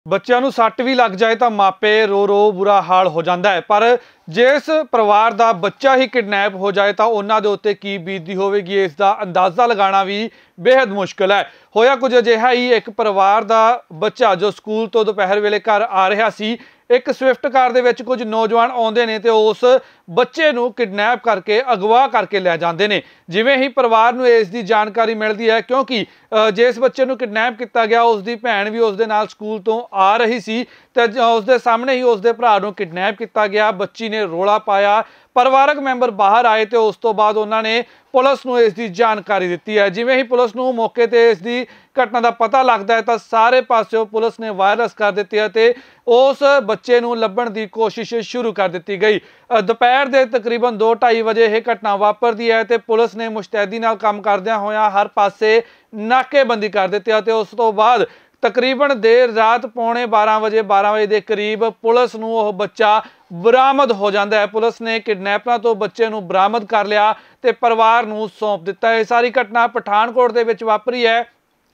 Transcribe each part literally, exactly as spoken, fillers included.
ਬੱਚਿਆਂ ਨੂੰ ਸੱਟ ਵੀ ਲੱਗ ਜਾਏ ਤਾਂ ਮਾਪੇ ਰੋ ਰੋ ਬੁਰਾ ਹਾਲ ਹੋ ਜਾਂਦਾ ਹੈ। ਪਰ ਜਿਸ ਪਰਿਵਾਰ ਦਾ ਬੱਚਾ ਹੀ ਕਿਡਨੈਪ ਹੋ ਜਾਏ ਤਾਂ ਉਹਨਾਂ ਦੇ ਉੱਤੇ ਕੀ ਬੀਤਦੀ ਹੋਵੇਗੀ, ਇਸ ਦਾ ਅੰਦਾਜ਼ਾ ਲਗਾਉਣਾ ਵੀ ਬੇहद ਮੁਸ਼ਕਲ ਹੈ। ਹੋਇਆ ਕੁਝ ਅਜਿਹਾ ਹੀ, ਇੱਕ ਪਰਿਵਾਰ ਦਾ ਬੱਚਾ ਜੋ ਸਕੂਲ ਤੋਂ ਦੁਪਹਿਰ ਵੇਲੇ ਘਰ ਆ ਰਿਹਾ ਸੀ, ਇੱਕ ਸਵਿਫਟ ਕਾਰ ਦੇ ਵਿੱਚ ਕੁਝ ਨੌਜਵਾਨ ਆਉਂਦੇ ਨੇ ਤੇ ਉਸ ਬੱਚੇ ਨੂੰ ਕਿਡਨੈਪ ਕਰਕੇ ਅਗਵਾ ਕਰਕੇ ਲੈ ਜਾਂਦੇ ਨੇ। ਜਿਵੇਂ ਹੀ ਪਰਿਵਾਰ ਨੂੰ ਇਸ ਦੀ ਜਾਣਕਾਰੀ ਮਿਲਦੀ ਹੈ, ਕਿਉਂਕਿ ਜਿਸ ਬੱਚੇ ਨੂੰ ਕਿਡਨੈਪ ਕੀਤਾ ਗਿਆ ਉਸ ਦੀ ਭੈਣ ਵੀ ਉਸ ਦੇ ਨਾਲ ਸਕੂਲ ਤੋਂ ਆ ਰਹੀ ਸੀ ਤੇ ਉਸ ਦੇ ਸਾਹਮਣੇ ਹੀ ਉਸ ਦੇ ਭਰਾ ਨੂੰ ਕਿਡਨੈਪ ਕੀਤਾ ਗਿਆ। ਬੱਚੀ ਨੇ ਰੋਲਾ ਪਾਇਆ, ਪਰਿਵਾਰਕ ਮੈਂਬਰ ਬਾਹਰ ਆਏ ਤੇ ਉਸ ਤੋਂ ਬਾਅਦ ਉਹਨਾਂ ਨੇ ਪੁਲਿਸ ਨੂੰ ਇਸ ਦੀ ਜਾਣਕਾਰੀ ਦਿੱਤੀ ਹੈ। ਜਿਵੇਂ ਹੀ ਪੁਲਿਸ ਨੂੰ ਮੌਕੇ ਤੇ ਇਸ ਦੀ ਘਟਨਾ ਦਾ ਪਤਾ ਲੱਗਦਾ ਹੈ ਤਾਂ ਸਾਰੇ ਪਾਸਿਓਂ ਪੁਲਿਸ ਨੇ ਵਾਇਰਲੈਸ ਕਰ ਦਿੱਤੀ ਹੈ ਤੇ ਉਸ ਬੱਚੇ ਨੂੰ ਲੱਭਣ ਦੀ ਕੋਸ਼ਿਸ਼ ਸ਼ੁਰੂ ਕਰ ਦਿੱਤੀ ਗਈ। ਦੁਪਹਿਰ ਦੇ ਤਕਰੀਬਨ ਦੋ ਢਾਈ ਵਜੇ ਇਹ ਘਟਨਾ ਵਾਪਰਦੀ ਹੈ ਤੇ ਪੁਲਿਸ ਨੇ ਮੁਸ਼ਤੈਦੀ ਨਾਲ ਕੰਮ ਕਰਦਿਆਂ ਹੋਇਆਂ ਹਰ ਪਾਸੇ ਨਾਕੇਬੰਦੀ ਕਰ ਦਿੱਤੀ ਅਤੇ ਉਸ ਤੋਂ ਬਾਅਦ ਤਕਰੀਬਨ ਦੇਰ ਰਾਤ ਪੌਣੇ ਬਾਰਾਂ ਵਜੇ ਬਾਰਾਂ ਵਜੇ ਦੇ ਕਰੀਬ ਪੁਲਿਸ ਨੂੰ ਉਹ ਬੱਚਾ ਬਰਾਮਦ ਹੋ ਜਾਂਦਾ ਹੈ। ਪੁਲਿਸ ਨੇ ਕਿਡਨੈਪਰਾਂ ਤੋਂ ਬੱਚੇ ਨੂੰ ਬਰਾਮਦ ਕਰ ਲਿਆ ਤੇ ਪਰਿਵਾਰ ਨੂੰ ਸੌਂਪ ਦਿੱਤਾ। ਇਹ ਸਾਰੀ ਘਟਨਾ ਪਠਾਨਕੋਟ ਦੇ ਵਿੱਚ ਵਾਪਰੀ ਹੈ।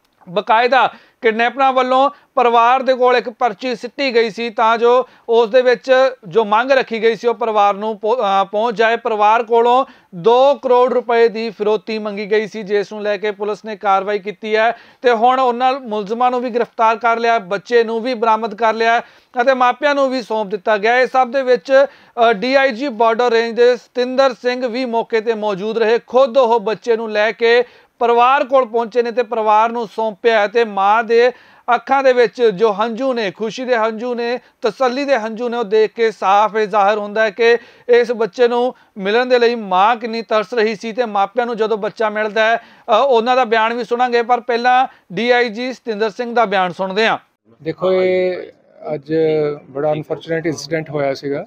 ਬਕਾਇਦਾ ਕਿਡਨੈਪਰਾਂ ਵੱਲੋਂ ਪਰਿਵਾਰ ਦੇ ਕੋਲ ਇੱਕ ਪਰਚੀ ਸਿੱਟੀ ਗਈ ਸੀ ਤਾਂ ਜੋ ਉਸ ਦੇ ਵਿੱਚ ਜੋ ਮੰਗ ਰੱਖੀ ਗਈ ਸੀ ਉਹ ਪਰਿਵਾਰ ਨੂੰ ਪਹੁੰਚ ਜਾਏ। ਪਰਿਵਾਰ ਕੋਲੋਂ ਦੋ ਕਰੋੜ ਰੁਪਏ ਦੀ ਫਿਰੌਤੀ ਮੰਗੀ ਗਈ ਸੀ, ਜਿਸ ਨੂੰ ਲੈ ਕੇ ਪੁਲਿਸ ਨੇ ਕਾਰਵਾਈ ਕੀਤੀ ਹੈ ਤੇ ਹੁਣ ਉਹਨਾਂ ਮੁਲਜ਼ਮਾਂ ਨੂੰ ਵੀ ਗ੍ਰਿਫਤਾਰ ਕਰ ਲਿਆ, ਬੱਚੇ ਨੂੰ ਵੀ ਬਰਾਮਦ ਕਰ ਲਿਆ ਅਤੇ ਮਾਪਿਆਂ ਨੂੰ ਵੀ ਸੌਂਪ ਦਿੱਤਾ ਗਿਆ। ਇਹ ਸਭ ਦੇ ਵਿੱਚ ਡੀ ਆਈ ਜੀ ਬਾਰਡਰ ਰੇਂਜ ਦੇ ਸਤਿੰਦਰ ਸਿੰਘ ਵੀ ਮੌਕੇ ਤੇ ਮੌਜੂਦ ਰਹੇ। ਖੁਦ ਉਹ ਬੱਚੇ ਨੂੰ ਲੈ ਕੇ ਪਰਿਵਾਰ ਕੋਲ ਪਹੁੰਚੇ ਨੇ ਤੇ ਪਰਿਵਾਰ ਨੂੰ ਸੌਂਪਿਆ ਤੇ ਮਾਂ ਦੇ ਅੱਖਾਂ ਦੇ ਵਿੱਚ ਜੋ ਹੰਝੂ ਨੇ, ਖੁਸ਼ੀ ਦੇ ਹੰਝੂ ਨੇ, ਤਸੱਲੀ ਦੇ ਹੰਝੂ ਨੇ, ਉਹ ਦੇਖ ਕੇ ਸਾਫ਼ ਇਹ ਜ਼ਾਹਿਰ ਹੁੰਦਾ ਹੈ ਕਿ ਇਸ ਬੱਚੇ ਨੂੰ ਮਿਲਣ ਦੇ ਲਈ ਮਾਂ ਕਿੰਨੀ ਤਰਸ ਰਹੀ ਸੀ ਤੇ ਮਾਪਿਆਂ ਨੂੰ ਜਦੋਂ ਬੱਚਾ ਮਿਲਦਾ ਹੈ ਉਹਨਾਂ ਦਾ ਬਿਆਨ ਵੀ ਸੁਣਾਂਗੇ। ਪਰ ਪਹਿਲਾਂ ਡੀ ਆਈ ਜੀ ਸਤਿੰਦਰ ਸਿੰਘ ਦਾ ਬਿਆਨ ਸੁਣਦੇ ਹਾਂ। ਦੇਖੋ, ਇਹ ਅੱਜ ਬੜਾ ਅਨਫੋਰਚੂਨੇਟ ਇੰਸੀਡੈਂਟ ਹੋਇਆ ਸੀਗਾ।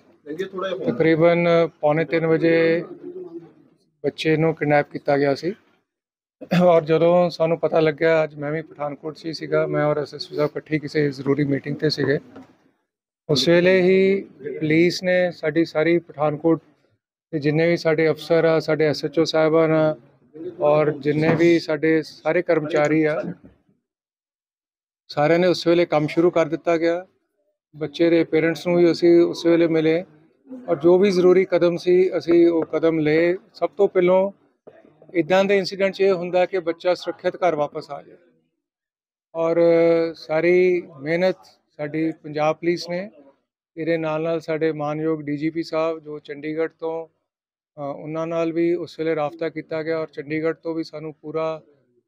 ਤਕਰੀਬਨ ਪੌਣੇ ਤਿੰਨ ਵਜੇ ਬੱਚੇ ਨੂੰ ਕਿਡਨੈਪ ਕੀਤਾ ਗਿਆ ਸੀ ਔਰ ਜਦੋਂ ਸਾਨੂੰ ਪਤਾ ਲੱਗਿਆ, ਅੱਜ ਮੈਂ ਵੀ ਪਠਾਨਕੋਟ 'ਚ ਹੀ ਸੀਗਾ, ਮੈਂ ਔਰ ਐਸ ਐਸ ਪੀ ਸਾਹਿਬ ਇਕੱਠੇ ਕਿਸੇ ਜ਼ਰੂਰੀ ਮੀਟਿੰਗ 'ਤੇ ਸੀਗੇ। ਉਸ ਵੇਲੇ ਹੀ ਪੁਲਿਸ ਨੇ ਸਾਡੀ ਸਾਰੀ ਪਠਾਨਕੋਟ ਦੇ ਜਿੰਨੇ ਵੀ ਸਾਡੇ ਅਫਸਰ ਆ, ਸਾਡੇ ਐਸ ਐਚ ਓ ਸਾਹਿਬਾਨ ਆ ਔਰ ਜਿੰਨੇ ਵੀ ਸਾਡੇ ਸਾਰੇ ਕਰਮਚਾਰੀ ਆ, ਸਾਰਿਆਂ ਨੇ ਉਸ ਵੇਲੇ ਕੰਮ ਸ਼ੁਰੂ ਕਰ ਦਿੱਤਾ ਗਿਆ। ਬੱਚੇ ਦੇ ਪੇਰੈਂਟਸ ਨੂੰ ਵੀ ਅਸੀਂ ਉਸ ਵੇਲੇ ਮਿਲੇ ਔਰ ਜੋ ਵੀ ਜ਼ਰੂਰੀ ਕਦਮ ਸੀ ਅਸੀਂ ਉਹ ਕਦਮ ਲਏ। ਸਭ ਤੋਂ ਪਹਿਲਾਂ ਇੱਦਾਂ ਦੇ ਇੰਸੀਡੈਂਟ 'ਚ ਇਹ ਹੁੰਦਾ ਕਿ ਬੱਚਾ ਸੁਰੱਖਿਅਤ ਘਰ ਵਾਪਸ ਆ ਜਾਏ ਔਰ ਸਾਰੀ ਮਿਹਨਤ ਸਾਡੀ ਪੰਜਾਬ ਪੁਲਿਸ ਨੇ, ਇਹਦੇ ਨਾਲ ਨਾਲ ਸਾਡੇ ਮਾਨਯੋਗ ਡੀ ਜੀ ਪੀ ਸਾਹਿਬ ਜੋ ਚੰਡੀਗੜ੍ਹ ਤੋਂ, ਉਹਨਾਂ ਨਾਲ ਵੀ ਉਸ ਵੇਲੇ ਰਾਬਤਾ ਕੀਤਾ ਗਿਆ ਔਰ ਚੰਡੀਗੜ੍ਹ ਤੋਂ ਵੀ ਸਾਨੂੰ ਪੂਰਾ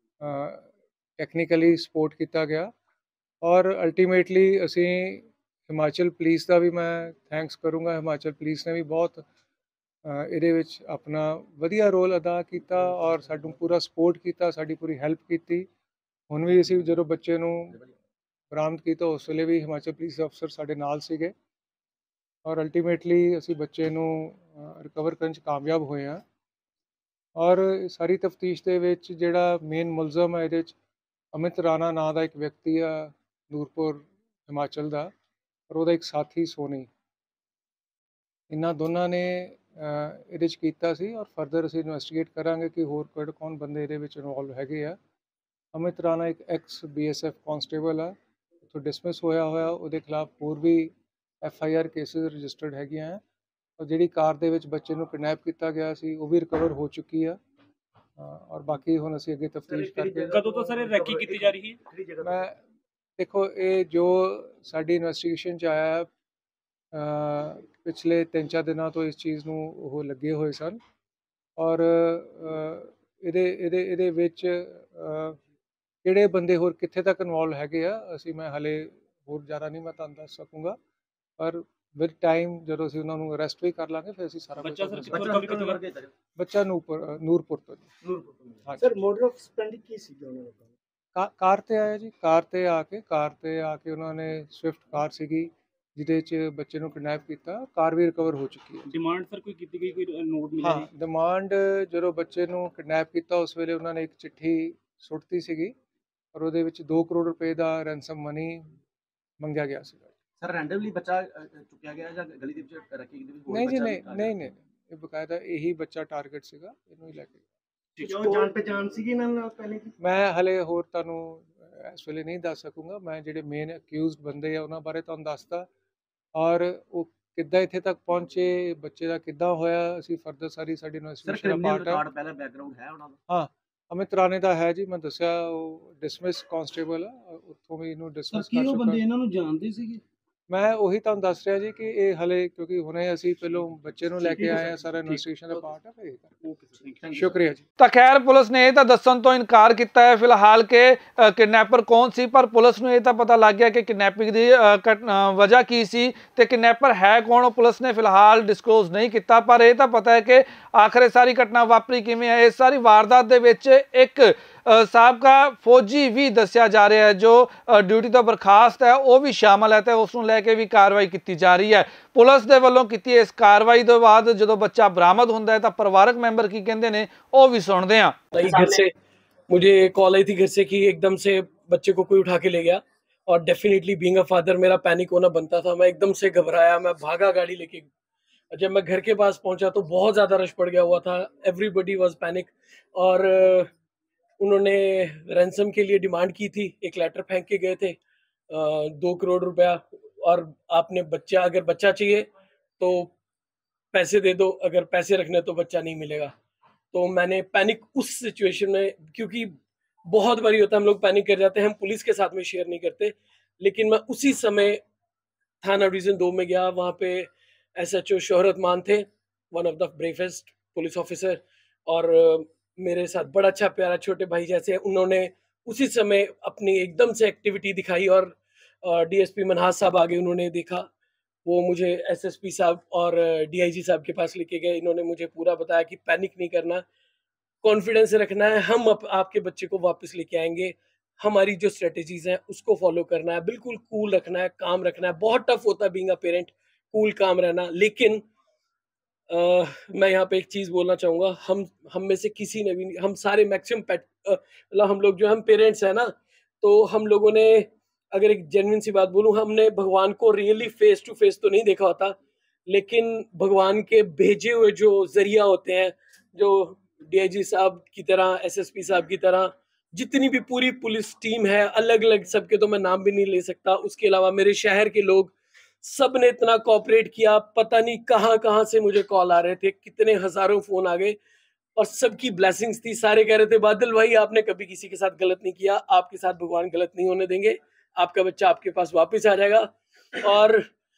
ਟੈਕਨੀਕਲੀ ਸਪੋਰਟ ਕੀਤਾ ਗਿਆ ਔਰ ਅਲਟੀਮੇਟਲੀ ਅਸੀਂ ਹਿਮਾਚਲ ਪੁਲਿਸ ਦਾ ਵੀ ਮੈਂ ਥੈਂਕਸ ਕਰੂੰਗਾ। ਹਿਮਾਚਲ ਪੁਲਿਸ ਨੇ ਵੀ ਬਹੁਤ ਇਹਦੇ ਵਿੱਚ ਆਪਣਾ ਵਧੀਆ ਰੋਲ ਅਦਾ ਕੀਤਾ ਔਰ ਸਾਨੂੰ ਪੂਰਾ ਸਪੋਰਟ ਕੀਤਾ, ਸਾਡੀ ਪੂਰੀ ਹੈਲਪ ਕੀਤੀ। ਹੁਣ ਵੀ ਅਸੀਂ ਜਦੋਂ ਬੱਚੇ ਨੂੰ ਬਰਾਮਦ ਕੀਤਾ ਉਸ ਵੇਲੇ ਵੀ ਹਿਮਾਚਲ ਪੁਲਿਸ ਦੇ ਅਫਸਰ ਸਾਡੇ ਨਾਲ ਸੀਗੇ ਔਰ ਅਲਟੀਮੇਟਲੀ ਅਸੀਂ ਬੱਚੇ ਨੂੰ ਰਿਕਵਰ ਕਰਨ 'ਚ ਕਾਮਯਾਬ ਹੋਏ ਹਾਂ। ਔਰ ਸਾਰੀ ਤਫਤੀਸ਼ ਦੇ ਵਿੱਚ ਜਿਹੜਾ ਮੇਨ ਮੁਲਜ਼ਮ ਹੈ ਇਹਦੇ 'ਚ ਅਮਿਤ ਰਾਣਾ ਨਾਂ ਦਾ ਇੱਕ ਵਿਅਕਤੀ ਆ, ਨੂਰਪੁਰ ਹਿਮਾਚਲ ਦਾ, ਔਰ ਉਹਦਾ ਇੱਕ ਸਾਥੀ ਸੋਨੀ, ਇਹਨਾਂ ਦੋਨਾਂ ਨੇ ਇਹਦੇ 'ਚ ਕੀਤਾ ਸੀ ਔਰ ਫਰਦਰ ਅਸੀਂ ਇਨਵੈਸਟੀਗੇਟ ਕਰਾਂਗੇ ਕਿ ਹੋਰ ਕਿਹੜੇ ਕੌਣ ਬੰਦੇ ਇਹਦੇ ਵਿੱਚ ਇਨਵੋਲਵ ਹੈਗੇ ਆ। ਅਮਿਤ ਰਾਣਾ ਇੱਕ ex B S F constable ਆ, ਉੱਥੋਂ ਡਿਸਮਿਸ ਹੋਇਆ ਹੋਇਆ, ਉਹਦੇ ਖਿਲਾਫ ਹੋਰ ਵੀ F I R cases registered ਹੈਗੀਆਂ ਹੈ ਔਰ ਜਿਹੜੀ ਕਾਰ ਦੇ ਵਿੱਚ ਬੱਚੇ ਨੂੰ ਕਿਡਨੈਪ ਕੀਤਾ ਗਿਆ ਸੀ ਉਹ ਵੀ ਰਿਕਵਰ ਹੋ ਚੁੱਕੀ ਆ ਔਰ ਬਾਕੀ ਹੁਣ ਅਸੀਂ ਅੱਗੇ ਤਫਤੀਸ਼ ਕਰਕੇ। ਕਦੋਂ ਤੋਂ ਸਰ ਰੈਕੀ ਕੀਤੀ ਜਾ ਰਹੀ ਹੈ? ਮੈਂ ਦੇਖੋ, ਇਹ ਜੋ ਸਾਡੀ ਇਨਵੈਸਟੀਗੇਸ਼ਨ 'ਚ ਆਇਆ, ਪਿਛਲੇ ਤਿੰਨ ਚਾਰ ਦਿਨਾਂ ਤੋਂ ਇਸ ਚੀਜ਼ ਨੂੰ ਉਹ ਲੱਗੇ ਹੋਏ ਸਨ ਔਰ ਇਹਦੇ ਇਹਦੇ ਇਹਦੇ ਵਿੱਚ ਕਿਹੜੇ ਬੰਦੇ ਹੋਰ ਕਿੱਥੇ ਤੱਕ ਇਨਵੋਲਵ ਹੈਗੇ ਆ ਅਸੀਂ ਮੈਂ ਹਾਲੇ ਹੋਰ ਜ਼ਿਆਦਾ ਨਹੀਂ ਮੈਂ ਤੁਹਾਨੂੰ ਦੱਸ ਸਕੂੰਗਾ, ਪਰ ਵਿਦ ਟਾਈਮ ਜਦੋਂ ਅਸੀਂ ਉਹਨਾਂ ਨੂੰ ਅਰੈਸਟ ਵੀ ਕਰ ਲਾਂਗੇ ਫਿਰ ਅਸੀਂ ਸਾਰਾ ਕੁਝ। ਬੱਚਾ ਨੂਰਪੁਰ ਨੂਰਪੁਰ ਤੋਂ ਜੀ। ਸਰ ਮੋਡ ਆਫ ਸਪੈਂਡਿੰਗ ਕੀ ਸੀ ਉਹਨਾਂ ਦਾ? ਕਾਰ ਤੇ ਆਇਆ ਜੀ, ਕਾਰ ਤੇ ਆ ਕੇ ਕਾਰ ਤੇ ਆ ਕੇ ਉਹਨਾਂ ਨੇ ਸਵਿਫਟ ਕਾਰ ਸੀਗੀ ਜਿਹਦੇ 'ਚ ਬੱਚੇ ਨੂੰ ਕਿਡਨੈਪ ਕੀਤਾ। ਕਾਰ ਵੀ ਰਿਕਵਰ ਹੋ ਚੁੱਕੀ ਹੈ। ਡਿਮਾਂਡ ਸਰ ਕੋਈ ਕੀਤੀ ਗਈ, ਕੋਈ ਨੋਟ ਮਿਲਿਆ? ਹਾਂ, ਡਿਮਾਂਡ ਜਦੋਂ ਬੱਚੇ ਨੂੰ ਕਿਡਨੈਪ ਕੀਤਾ ਉਸ ਵੇਲੇ ਉਹਨਾਂ ਨੇ ਇੱਕ ਚਿੱਠੀ ਸੁੱਟਤੀ ਸੀਗੀ ਔਰ ਉਹਦੇ ਵਿੱਚ ਦੋ ਕਰੋੜ ਰੁਪਏ ਦਾ ਰੈਂਸਮ ਮਨੀ ਮੰਗਿਆ ਗਿਆ ਸੀਗਾ। ਸਰ ਰੈਂਡਮਲੀ ਬੱਚਾ ਚੁੱਕਿਆ ਗਿਆ ਜਾਂ ਗਲੀ ਦੇ ਵਿੱਚ ਰੱਖੀ ਗਈ? ਨਹੀਂ ਜੀ, ਨਹੀਂ ਨਹੀਂ ਨਹੀਂ, ਇਹ ਬਕਾਇਦਾ ਇਹੀ ਬੱਚਾ ਟਾਰਗੇਟ ਸੀਗਾ, ਇਹਨੂੰ ਹੀ ਲੈ ਕੇ। ਕਿਉਂ ਜਾਣ ਪਹਿਚਾਣ ਸੀਗੀ ਇਹਨਾਂ ਨਾਲ ਪਹਿਲੇ? ਮੈਂ ਹਲੇ ਹੋਰ ਤੁਹਾਨੂੰ ਇਸ ਵੇਲੇ ਨਹੀਂ ਦੱਸ ਸਕੂੰਗਾ। ਮੈਂ ਜਿਹੜੇ ਮੇਨ ਅਕਿਊਜ਼ਡ ਬੰਦੇ ਆ ਉਹਨਾਂ ਬਾਰੇ ਤੁਹਾਨੂੰ ਦੱਸਤਾ, ਔਰ ਉਹ ਕਿੱਦਾਂ ਇੱਥੇ ਤੱਕ ਪਹੁੰਚੇ, ਬੱਚੇ ਦਾ ਕਿੱਦਾਂ ਹੋਇਆ, ਅਸੀਂ ਫਰਦਰ ਸਾਰੀ ਸਾਡੀ ਸਰ ਇਨਵੈਸਟੀਗੇਸ਼ਨ ਦਾ ਕ੍ਰਿਮੀਨਲ ਪਾਰਟ ਹੈ। ਰਿਕਾਰਡ ਪਹਿਲਾਂ ਬੈਕਗ੍ਰਾਉਂਡ ਹੈ ਉਹਨਾਂ ਦਾ? ਹਾਂ, ਅਮਿਤ ਰਾਣੇ ਦਾ ਹੈ ਜੀ, ਮੈਂ ਦੱਸਿਆ ਉਹ ਡਿਸਮਿਸ ਕਾਂਸਟੇਬਲ ਆ, ਉੱਥੋਂ ਵੀ ਇਹਨੂੰ ਸਰ ਡਿਸਮਿਸ ਕੀ ਕਰ ਉਹ ਬੰਦੇ ਚੁੱਕਾ। ਇਹਨਾਂ ਨੂੰ ਜਾਣਦੇ ਸੀਗੇ? ਮੈਂ ਉਹੀ ਤੁਹਾਨੂੰ ਦੱਸ ਰਿਹਾ ਜੀ ਕਿ ਇਹ ਹਲੇ, ਕਿਉਂਕਿ ਹੁਣੇ ਅਸੀਂ ਪਹਿਲੋਂ ਬੱਚੇ ਨੂੰ ਲੈ ਕੇ ਆਏ ਆ, ਸਾਰਾ ਇਨਵੈਸਟੀਗੇਸ਼ਨ ਦਾ ਪਾਰਟ ਹੈ। ਫਿਰ ਓਕੇ ਸਰ, ਥੈਂਕ ਯੂ। ਸ਼ੁਕਰੀਆ ਜੀ। ਤਾਂ ਖੈਰ ਪੁਲਿਸ ਨੇ ਇਹ ਤਾਂ ਦੱਸਣ ਤੋਂ ਇਨਕਾਰ ਕੀਤਾ ਹੈ ਫਿਲਹਾਲ ਕਿ ਕਿਡਨੈਪਰ ਕੌਣ ਸੀ, ਪਰ ਪੁਲਿਸ ਨੂੰ ਇਹ ਤਾਂ ਪਤਾ ਲੱਗ ਗਿਆ ਕਿ ਕਿਡਨੈਪਿੰਗ ਦੀ ਅ, ਘਟ- ਅ, ਵਜ੍ਹਾ ਕੀ ਸੀ ਤੇ ਕਿਡਨੈਪਰ ਹੈ ਕੌਣ, ਉਹ ਪੁਲਿਸ ਨੇ ਫਿਲਹਾਲ ਡਿਸਕਲੋਜ਼ ਨਹੀਂ ਕੀਤਾ। ਪਰ ਇਹ ਤਾਂ ਪਤਾ ਹੈ ਕਿ ਆਖਰ ਇਹ ਸਾਰੀ ਘਟਨਾ ਵਾਪਰੀ ਕਿਵੇਂ ਹੈ। ਇਸ ਸਾਰੀ ਵਾਰਦਾਤ ਦੇ ਵਿੱਚ ਇੱਕ ਅ, ਸਾਬਕਾ ਫੌਜੀ ਵੀ ਦੱਸਿਆ ਜਾ ਰਿਹਾ ਹੈ ਜੋ ਅ, ਡਿਊਟੀ ਤੋਂ ਬਰਖਾਸਤ ਹੈ, ਉਹ ਵੀ ਸ਼ਾਮਲ ਹੈ ਤੇ ਉਸ ਨੂੰ ਲੈ ਕੇ ਵੀ ਕਾਰਵਾਈ ਕੀਤੀ ਜਾ ਰਹੀ ਹੈ। ਪੁਲਿਸ ਦੇ ਵੱਲੋਂ ਕੀਤੀ ਇਸ ਕਾਰਵਾਈ ਤੋਂ ਬਾਅਦ ਜਦੋਂ ਬੱਚਾ ਬਰਾਮਦ ਹੁੰਦਾ ਹੈ ਤਾਂ ਪਰਿਵਾਰਕ ਮੈਂਬਰ ਕੀ ਕਹਿੰਦੇ ਨੇ ਉਹ ਵੀ सुनते हैं। घर से मुझे कॉल आई थी घर से कि एकदम से बच्चे को कोई उठा के ले गया, और डेफिनेटली बीइंग अ फादर मेरा पैनिक होना बनता था। मैं एकदम से घबराया, मैं भागा गाड़ी लेके। जब मैं घर के पास पहुंचा तो बहुत ज़्यादा रश पड़ गया हुआ था, एवरीबडी वाज पैनिक। और उन्होंने रैंसम के लिए डिमांड की थी, एक लेटर फेंक के गए थे दो करोड़ रुपया, और आपने बच्चा, अगर बच्चा चाहिए तो पैसे दे दो, अगर पैसे रखने तो बच्चा नहीं मिलेगा। तो मैंने पैनिक उस सिचुएशन में, क्योंकि बहुत बारी होता है हम लोग पैनिक कर जाते हैं, हम पुलिस के साथ में शेयर नहीं करते, लेकिन मैं उसी समय थाना डिवीजन दो में गया। वहाँ पे S H O Shohrat Maan थे, one of the bravest police officer, और मेरे साथ बड़ा अच्छा प्यारा छोटे भाई जैसे। उन्होंने उसी समय अपनी एकदम से एक्टिविटी दिखाई, और डी एस पी मनहास साहब आगे, उन्होंने देखा, वो मुझे एस एस पी साहब और डी आई जी साहब के पास लेके गए। इन्होंने मुझे पूरा बताया कि पैनिक नहीं करना, कॉन्फिडेंस रखना है, हम अप, आपके बच्चे को वापस लेके आएंगे, हमारी जो स्ट्रेटजीज हैं उसको फॉलो करना है, बिल्कुल कूल रखना है, काम रखना है। बहुत टफ होता है बीइंग अ पेरेंट, कूल काम रहना। लेकिन आ, मैं यहाँ पे एक चीज़ बोलना चाहूँगा, हम हम में से किसी ने भी, हम सारे मैक्सिमम पेट मतलब हम लोग जो हम पेरेंट्स हैं ना, तो हम लोगों ने, अगर एक जेन्युइन सी बात बोलूँ, हमने भगवान को रियली फेस टू फेस तो नहीं देखा होता, लेकिन भगवान के भेजे हुए जो जरिया होते हैं, जो डी आई जी साहब की तरह, एस एस पी साहब की तरह, जितनी भी पूरी पुलिस टीम है, अलग अलग सबके तो मैं नाम भी नहीं ले सकता, उसके अलावा मेरे शहर के लोग, सब ने इतना कोऑपरेट किया। पता नहीं कहाँ कहाँ से मुझे कॉल आ रहे थे, कितने हजारों फोन आ गए, और सबकी ब्लेसिंग्स थी। सारे कह रहे थे बादल भाई आपने कभी किसी के साथ गलत नहीं किया, आपके साथ भगवान गलत नहीं होने देंगे, आपका बच्चा आपके पास वापस आ जाएगा। और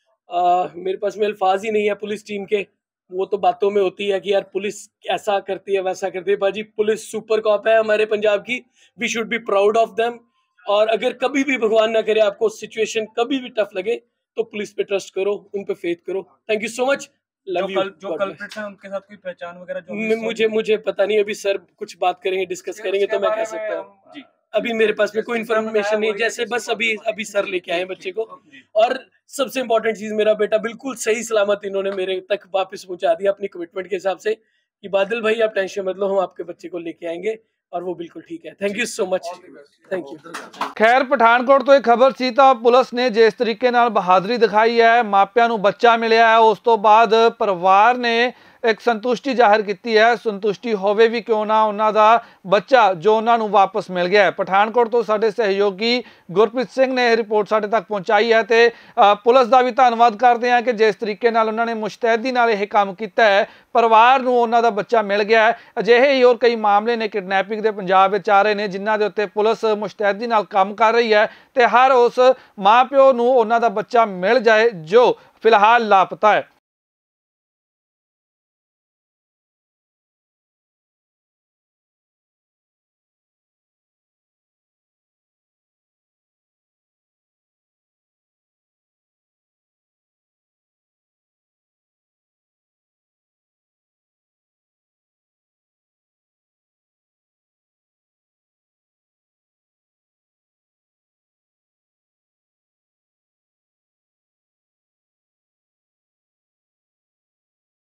आ, मेरे पास में अल्फाज ही नहीं है पुलिस टीम के। वो तो बातों में होती है कि यार पुलिस ऐसा करती है, वैसा करती है। बाजी पुलिस सुपर कॉप है हमारे पंजाब की, we should be proud of them. और अगर कभी भी भगवान ना करे आपको सिचुएशन कभी भी टफ लगे, तो पुलिस पे ट्रस्ट करो, उन पे फेथ करो। Thank you so much, love you. जो कल्प्रिट्स हैं उनके साथ कोई पहचान वगैरह जो मुझे मुझे पता नहीं, अभी सर कुछ बात करेंगे, डिस्कस करेंगे तो मैं कह सकता हूँ जी। अभी मेरे पास में कोई इन्फॉर्मेशन नहीं, जैसे बस अभी अभी सर लेके आए बच्चे को। और सबसे इम्पोर्टेंट चीज, मेरा बेटा बिल्कुल सही सलामत इन्होंने मेरे तक वापस पहुंचा दिया अपनी कमिटमेंट के हिसाब से, कि बादल भाई आप टेंशन मत लो, हम आपके बच्चे को लेके आएंगे, और वो बिल्कुल ठीक है। Thank you so much, thank you. ਖੈਰ ਪਠਾਨਕੋਟ ਤੋਂ ਇਹ ਖਬਰ ਸੀ ਤਾਂ ਪੁਲਿਸ ਨੇ ਜਿਸ ਤਰੀਕੇ ਨਾਲ ਬਹਾਦਰੀ ਦਿਖਾਈ ਹੈ, ਮਾਪਿਆਂ ਨੂੰ ਬੱਚਾ ਮਿਲਿਆ ਹੈ, ਉਸ ਤੋਂ ਬਾਅਦ ਪਰਿਵਾਰ ਨੇ ਇੱਕ ਸੰਤੁਸ਼ਟੀ ਜ਼ਾਹਿਰ ਕੀਤੀ ਹੈ। ਸੰਤੁਸ਼ਟੀ ਹੋਵੇ ਵੀ ਕਿਉਂ ਨਾ, ਉਹਨਾਂ ਦਾ ਬੱਚਾ ਜੋ ਉਹਨਾਂ ਨੂੰ ਵਾਪਸ ਮਿਲ ਗਿਆ ਹੈ। ਪਠਾਨਕੋਟ ਤੋਂ ਸਾਡੇ ਸਹਿਯੋਗੀ ਗੁਰਪ੍ਰੀਤ ਸਿੰਘ ਨੇ ਇਹ ਰਿਪੋਰਟ ਸਾਡੇ ਤੱਕ ਪਹੁੰਚਾਈ ਹੈ ਤੇ ਪੁਲਿਸ ਦਾ ਵੀ ਧੰਨਵਾਦ ਕਰਦੇ ਹਾਂ ਕਿ ਜਿਸ ਤਰੀਕੇ ਨਾਲ ਉਹਨਾਂ ਨੇ ਮੁਸ਼ਤੈਦੀ ਨਾਲ ਇਹ ਕੰਮ ਕੀਤਾ ਹੈ, ਪਰਿਵਾਰ ਨੂੰ ਉਹਨਾਂ ਦਾ ਬੱਚਾ ਮਿਲ ਗਿਆ ਹੈ। ਅਜਿਹੇ ਹੀ ਹੋਰ ਕਈ ਮਾਮਲੇ ਨੇ ਕਿਡਨੈਪਿੰਗ ਦੇ ਪੰਜਾਬ ਵਿੱਚ ਆ ਰਹੇ ਨੇ, ਜਿਨ੍ਹਾਂ ਦੇ ਉੱਤੇ ਪੁਲਿਸ ਮੁਸ਼ਤੈਦੀ ਨਾਲ ਕੰਮ ਕਰ ਰਹੀ ਹੈ ਤੇ ਹਰ ਉਸ ਮਾਂ ਪਿਓ ਨੂੰ ਉਹਨਾਂ ਦਾ ਬੱਚਾ ਮਿਲ ਜਾਏ ਜੋ ਫਿਲਹਾਲ ਲਾਪਤਾ ਹੈ।